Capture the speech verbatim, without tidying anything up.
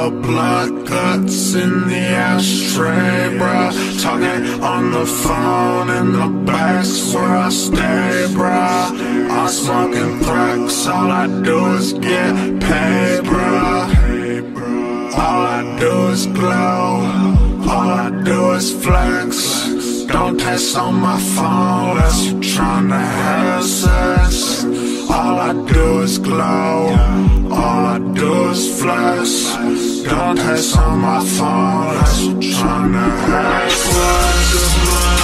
the blood, guts in the ashtray, bruh. Talking on the phone in the back's where I stay, bruh. I'm smoking cracks, all I do is get paid, bruh. All I do is glow, all I do is flex. Don't text on my phone unless you tryna have sex. All I do is glow, all I do is flex. Don't text on my phone unless you tryna have sex.